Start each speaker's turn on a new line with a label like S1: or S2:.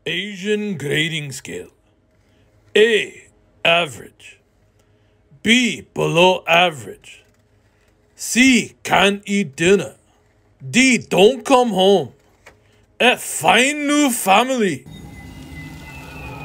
S1: Asian grading scale. A. Average. B. Below average. C. Can't eat dinner. D. Don't come home. F. Find new family.